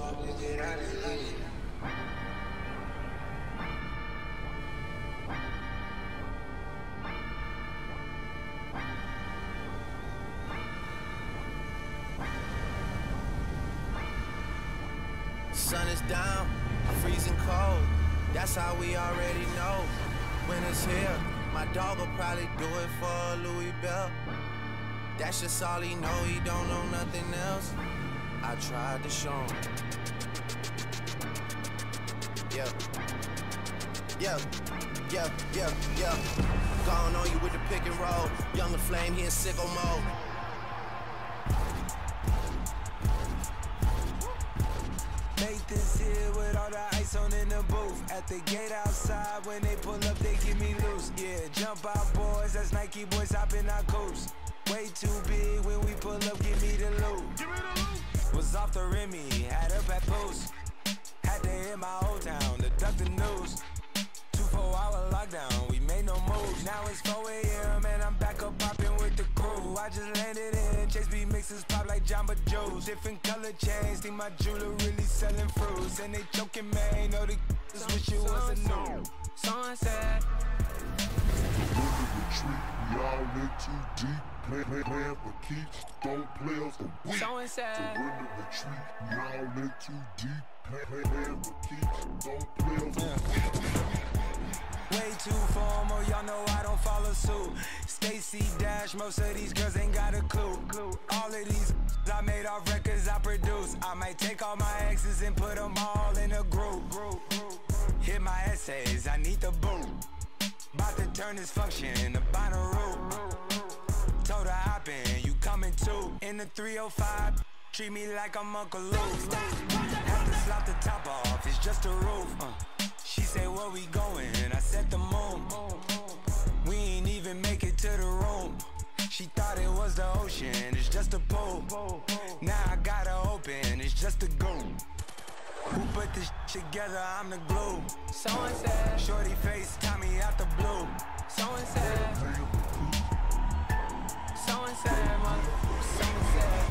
up to get out of here. Sun is down, freezing cold. That's how we already know. Winter's here. My dog will probably do it for a Louis Bell. That's just all he know. He don't know nothing else. I tried to show him. Yeah. Gone on you with the pick and roll. Younger Flame, he in sicko mode. Nathan's here with all the ice on in the booth. At the gate outside, when they pull up, they give me loose. Yeah, jump out, boys. That's Nike boys hopping our coast. Way too big when we pull up, give me the loot. Was off the Remy, had up at post. Had to hit my old town to duck the news. 2-4-hour lockdown, we made no moves. Now it's 4 AM and I'm back up popping with the crew. I just landed in, Chase B mixes pop like Jamba Joe's. Different color chains, think my jeweler really selling fruits. And they joking, man, know the just wish it was a new. Sunset. Retreat, we all in too deep. Playing for keeps, don't play us the weak. Surrender retreat, we all in too deep. Playing for keeps, don't play us the weak. Way too formal, y'all know I don't follow suit. Stacy Dash, most of these girls ain't got a clue. All of these I made off records I produce. I might take all my exes and put them all in a group. Hit my essays, I need the boot. About to turn this function into Bonnaroo. Told her hop in, you coming too. In the 305, treat me like I'm Uncle Luke. Have to slap the top off, it's just a roof. She said, where we going? I said the moon. We ain't even make it to the room. She thought it was the ocean, it's just a pool. Now I gotta open, it's just a goon. Who put this together? I'm the glue. Someone said, shorty face, Tommy out the blue. Someone said, someone said, someone said.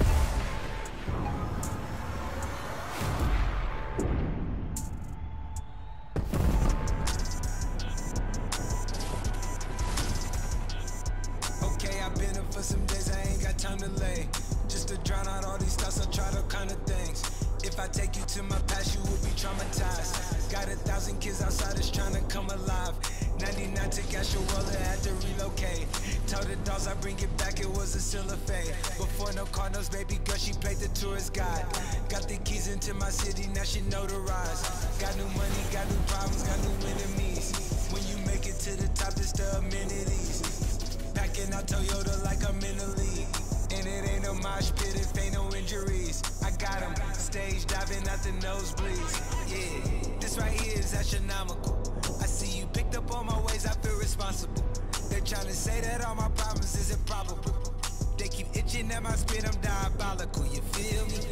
Okay, I've been up for some days, I ain't got time to lay. Just to drown out all these thoughts, I tried all kind of things. If I take you to my past, you will be traumatized. Got 1,000 kids outside that's trying to come alive. 99 took Asherwella, had to relocate. Told the dolls I bring it back, it was a still a fate. Before no Cardinals, baby girl, she played the tourist guide. Got the keys into my city, now she notarized. Got new money, got new problems, got new enemies. When you make it to the top, it's the amenities. Packing out Toyota like I'm in the league. And it ain't no mosh pit if ain't no injuries. I got them stage diving out the nosebleeds. Yeah, this right here is astronomical. I see you picked up on my ways, I feel responsible. They're trying to say that all my problems is improbable. They keep itching at my spit, I'm diabolical, you feel me?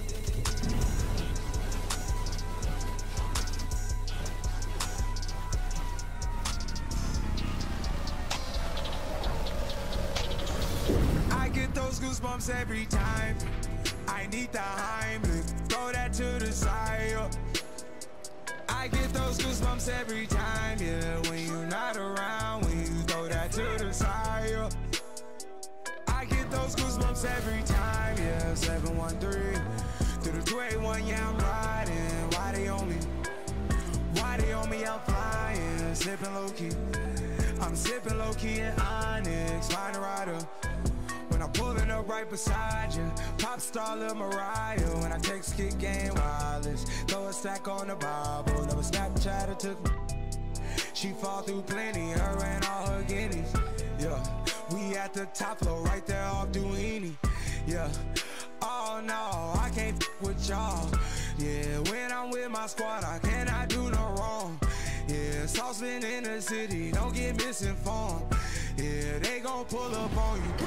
I get those goosebumps every time. I need the Heimlich, throw that to the side. I get those goosebumps every time, yeah. When you're not around, when you throw that to the side. I get those goosebumps every time, yeah. 713 through the 281, yeah, I'm riding. Why they on me? Why they on me? I'm flying, sipping low key. I'm sipping low key in Onyx, find a rider. When I'm pulling up right beside you, pop star Lil Mariah. When I text kick game wireless, throw a stack on the Bible. Never Snapchat or took me. She fall through plenty, her and all her guineas. Yeah, we at the top floor, right there off Duini. Yeah, oh no, I can't f with y'all. Yeah, when I'm with my squad, I cannot do no wrong. Yeah, saucepan in the city, don't get misinformed. Yeah, they gon' pull up on you.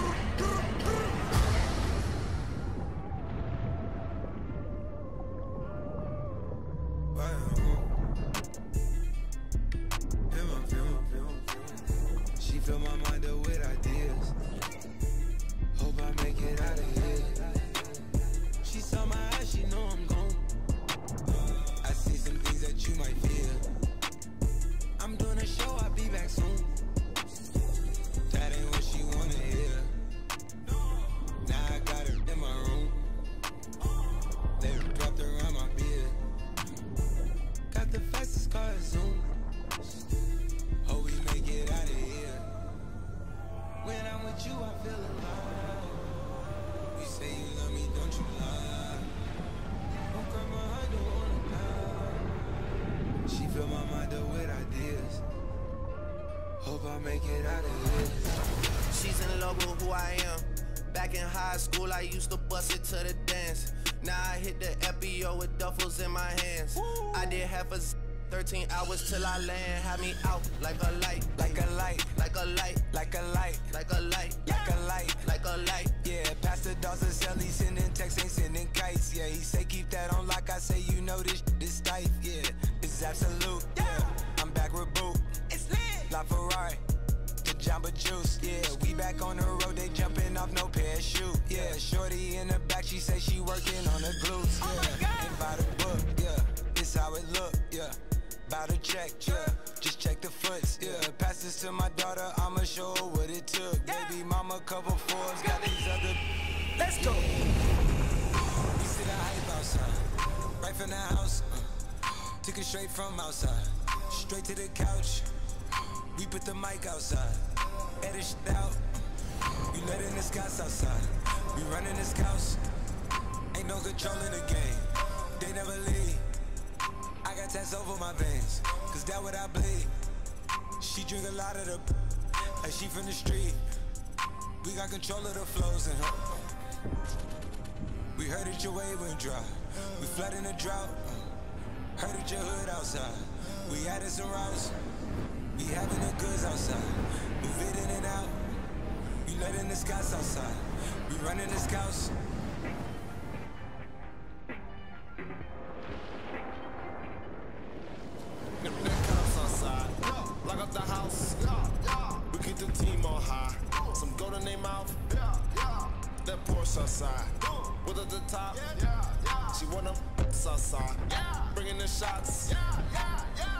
She fill my mind up with ideas. Hope I make it out of here. She saw my eyes, she know I'm gone. I'll make it out of here. She's in love with who I am. Back in high school, I used to bust it to the dance. Now I hit the FBO with duffels in my hands. Woo. I did half a 13 hours till I land. Had me out like a light, like a light, like a light, like a light, like a light, like a light, like a light. Yeah, Pastor Dawson said he sending texts, ain't sending kites. Yeah, he say keep that on like I say, you know this tight. Yeah, it's absolute. Yeah, I'm back with Boot. It's lit. La Ferrari, the Jamba Juice. Yeah, we back on the road, they jumping off no parachute. Yeah, shorty in the back, she say she working on her glutes. Yeah, oh my God. Ain't by the book. Yeah, it's how it look. Yeah. About to check, yeah, just check the foots, yeah. Pass this to my daughter, I'ma show her what it took. Yeah. Baby mama, couple Forbes, got these other. Let's go. We see the hype outside, right from the house. Took it straight from outside, straight to the couch. We put the mic outside, edit shit out. We letting the scouts outside, we running the scouts. Ain't no control in the game, they never leave. I got tats over my veins, cause that what I bleed. She drink a lot of the like she from the street. We got control of the flows in her. We heard that your wave went dry. We flood in the drought. Heard that your hood outside. We added some routes. We having the goods outside. Move it in and out. We letting the scouts outside. We running the scouts. Lock up the house, we keep the team on high. Some gold in their mouth, that Porsche outside. With at the top, she wanna outside. Bringing the shots,